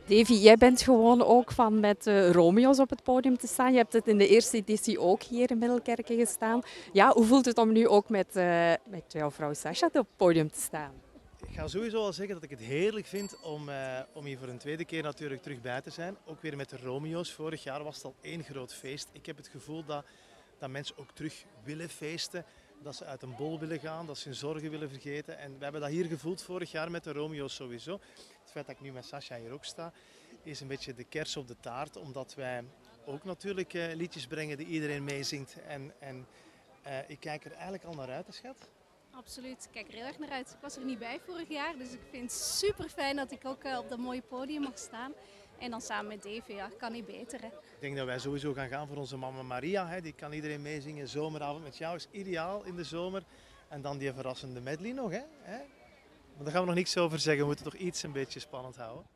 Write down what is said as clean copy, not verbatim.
Davy, jij bent gewoon ook van met Romeo's op het podium te staan. Je hebt het in de eerste editie ook hier in Middelkerken gestaan. Ja, hoe voelt het om nu ook met jouw vrouw Sascha op het podium te staan? Ik ga sowieso al zeggen dat ik het heerlijk vind om hier voor een tweede keer natuurlijk terug bij te zijn. Ook weer met de Romeo's. Vorig jaar was het al één groot feest. Ik heb het gevoel dat mensen ook terug willen feesten. Dat ze uit een bol willen gaan, dat ze hun zorgen willen vergeten. En we hebben dat hier gevoeld vorig jaar met de Romeo's sowieso. Het feit dat ik nu met Sascha hier ook sta, is een beetje de kers op de taart. Omdat wij ook natuurlijk liedjes brengen die iedereen meezingt. En ik kijk er eigenlijk al naar uit, hè, schat. Absoluut, ik kijk er heel erg naar uit. Ik was er niet bij vorig jaar, dus ik vind het super fijn dat ik ook op dat mooie podium mag staan. En dan samen met Davy, ja, kan niet beter. Hè. Ik denk dat wij sowieso gaan gaan voor onze mama Maria. Hè. Die kan iedereen meezingen. Zomeravond met jou is ideaal in de zomer. En dan die verrassende medley nog. Hè. Maar daar gaan we nog niks over zeggen. We moeten toch iets een beetje spannend houden.